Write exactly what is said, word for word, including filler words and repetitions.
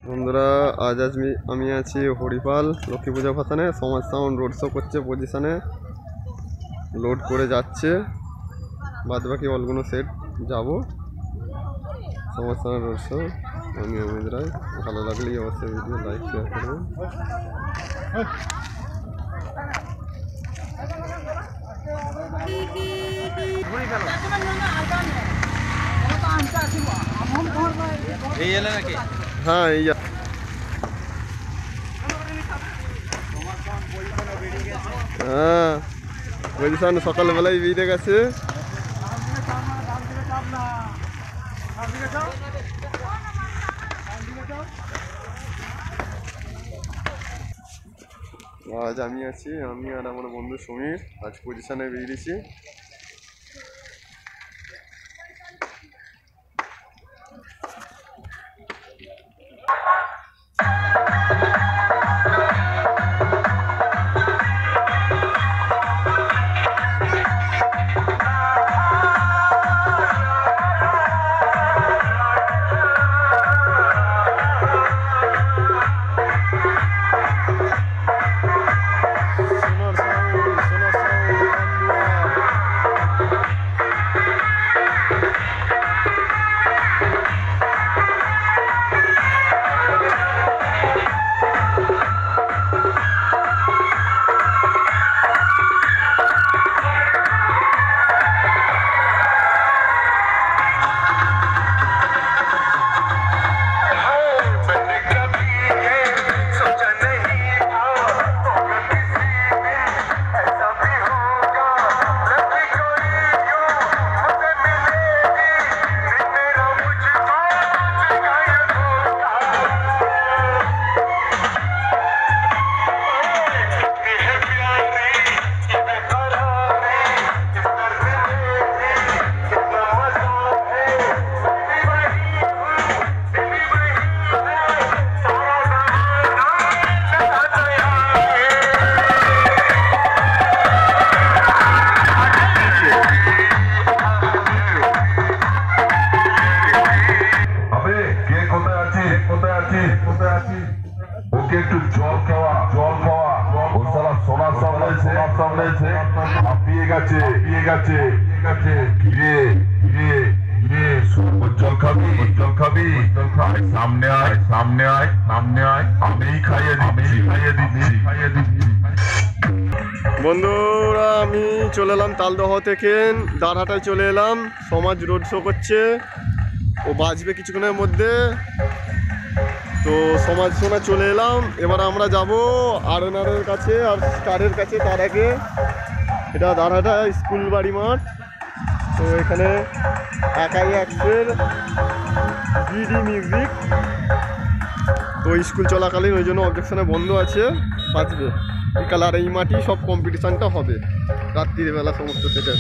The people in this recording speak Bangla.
বন্ধুরা আজ আজ আমি আছি হরিপাল লক্ষ্মী পূজা ভাসানে। সমাজ সাউন্ড রোড শো করছে পজিশনে, লোড করে যাচ্ছে। বাদ বাকি অলগুলো সেট যাব সমাজ সাউন্ড রোড শো। আমি অমিত রায়, ভালো লাগলেই অবশ্যই ভিডিও লাইক শেয়ার করবেন। হ্যাঁ এই হ্যাঁ পজিশন সকালবেলায় বেরিয়ে গেছে। আজ আমি আছি, আমি আর আমার বন্ধু সমীর আজ পজিশনে বেরিয়েছি। ওকে একটু জল খাওয়া জল খাওয়া ও সারা সোনা সামলাইছে সামলাইছে হাঁপিয়ে গেছে হাঁপিয়ে গেছে গেছে ঘিরে ঘিরে ঘিরে জল খাবি জল খাবি সামনে আয় সামনে আয় সামনে আয় আমিই খাইয়ে দিচ্ছি খাইয়ে দিচ্ছি খাইয়ে দিচ্ছি। বন্ধুরা আমি চলে এলাম তালদহ থেকে দারহাটায় চলে এলাম। সমাজ রোড শো করছে, ও বাজবে কিছুক্ষণের মধ্যে। তো সমাজ শোনা চলে এলাম। এবার আমরা যাব আরনারের কাছে আর স্টারের কাছে। তার আগে এটা দারহাটা স্কুল বাড়ি মাঠ। তো এখানে একাই অ্যাক্সের ডিডি মিউজিক, তো স্কুল চলাকালীন ওই জন্য অবজেকশনে বন্ধ আছে, বাজবে বিকাল। আর এই মাঠেই সব কম্পিটিশানটা হবে রাত্রিবেলা সমস্ত সেটা।